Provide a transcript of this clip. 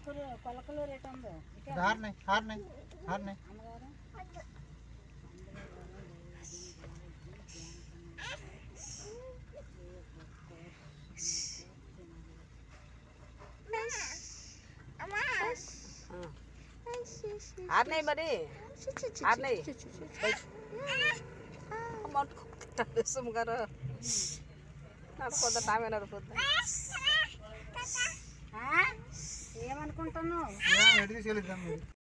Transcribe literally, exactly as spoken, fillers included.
కొలకలు rate ఉందో హార్నే హార్నే హార్నే అమ్మగారు ఆర్నై మరి ఆర్నై సుమ్గారు నాకు కొంత టైం నడుపుద్ది ఏమనుకుంటున్నావు?